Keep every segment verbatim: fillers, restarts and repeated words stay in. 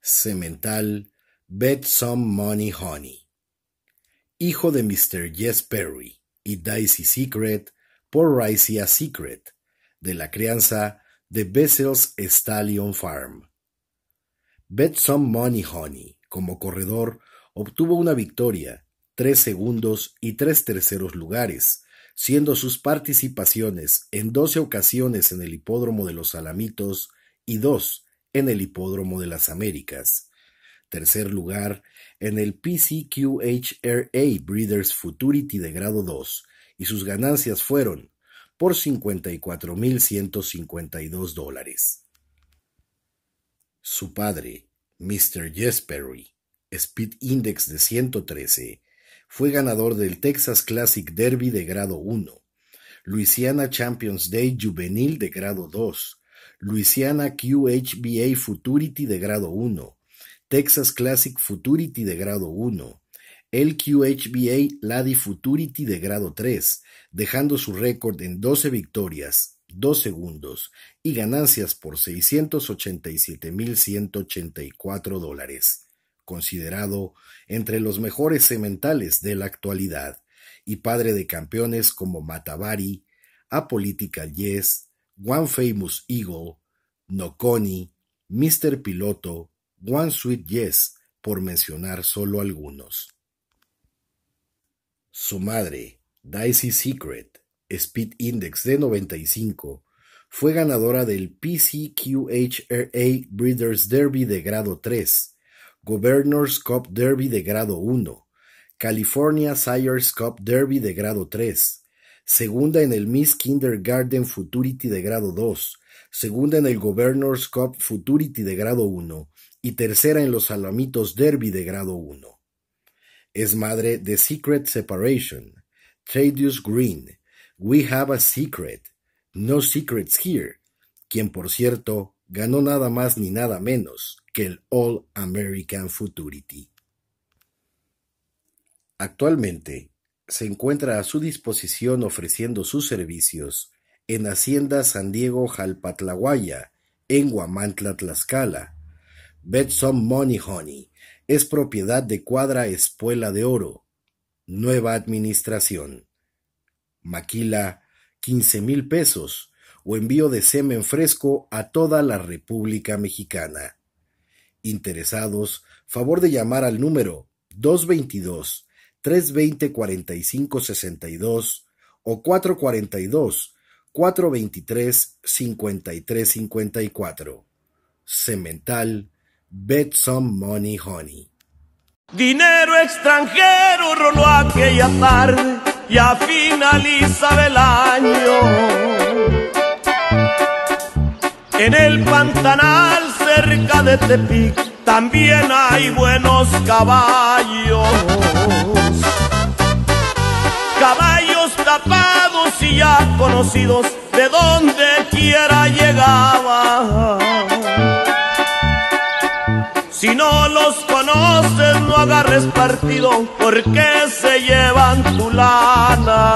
Semental, Bet Some Money Honey. Hijo de mister Jess Perry y Daisy Secret por Raisia Secret, de la crianza de Bessel's Stallion Farm. Bet Some Money Honey, como corredor, obtuvo una victoria, tres segundos y tres terceros lugares, siendo sus participaciones en doce ocasiones en el Hipódromo de los Alamitos y dos en el Hipódromo de las Américas. Tercer lugar en el P C Q H R A Breeders' Futurity de grado dos, y sus ganancias fueron por cincuenta y cuatro mil ciento cincuenta y dos dólares. Su padre, mister Jess Perry, Speed Index de ciento trece, fue ganador del Texas Classic Derby de grado uno, Louisiana Champions Day Juvenil de grado dos, Louisiana Q H B A Futurity de grado uno, Texas Classic Futurity de grado uno, el Q H B A Lady Futurity de grado tres, dejando su récord en doce victorias, dos segundos y ganancias por seiscientos ochenta y siete mil ciento ochenta y cuatro dólares, considerado entre los mejores sementales de la actualidad, y padre de campeones como Mattabari, Apolitical Yes, One Famous Eagle, Noconi, mister Piloto, One Sweet Yes, por mencionar solo algunos. Su madre, Daisy Secret, Speed Index de noventa y cinco, fue ganadora del P C Q H R A Breeders' Derby de grado tres, Governor's Cup Derby de grado uno, California Sires Cup Derby de grado tres, segunda en el Miss Kindergarten Futurity de grado dos, segunda en el Governor's Cup Futurity de grado uno y tercera en los Alamitos Derby de grado uno. Es madre de Secret Separation, Thaddeus Green, We Have a Secret, No Secrets Here, quien por cierto ganó nada más ni nada menos que el All American Futurity. Actualmente se encuentra a su disposición ofreciendo sus servicios en Hacienda San Diego Jalpatlahuaya, en Huamantla, Tlaxcala. Bet Some Money Honey es propiedad de Cuadra Espuela de Oro. Nueva administración. Maquila quince mil pesos o envío de semen fresco a toda la República Mexicana. Interesados, favor de llamar al número dos veintidós, tres veinte, cuarenta y cinco sesenta y dos o cuatro cuarenta y dos, cuatro veintitrés, cincuenta y tres cincuenta y cuatro. Semental, Bet Some Money Honey. Dinero extranjero roló aquella tarde, ya finalizaba el año. En el Pantanal cerca de Tepic también hay buenos caballos. Caballos tapados y ya conocidos, de donde quiera llegaba. Si no los conoces, no agarres partido, porque se llevan tu lana.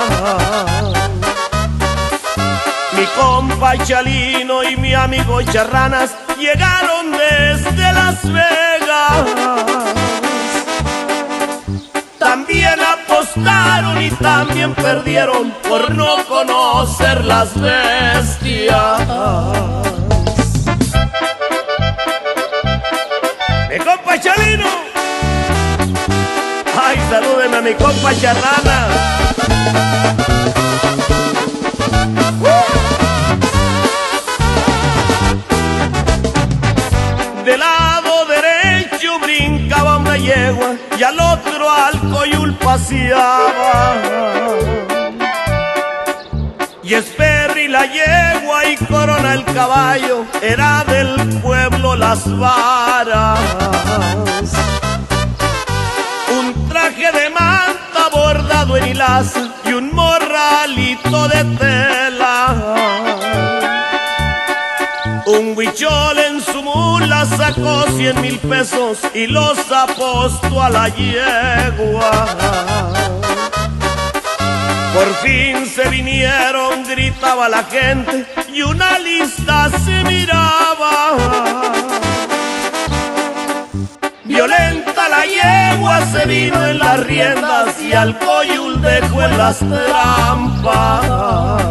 Mi compa Chalino y mi amigo Charranas llegaron desde Las Vegas. También apostaron y también perdieron por no conocer las bestias. Mi compa Chalino, ay, salúdeme a mi compa Charrana. ¡Uh! Del lado derecho brincaba una yegua y al otro al coyul paseaba. Y es Perry la yegua y Corona el caballo, era del pueblo Las Varas. Un traje de manta bordado en hilaza y un morralito de tela. Un huichol en su mula sacó cien mil pesos y los apostó a la yegua. Por fin se vinieron, gritaba la gente, y una lista se miraba. yegua se vino en las riendas y al coyul dejó en las trampas.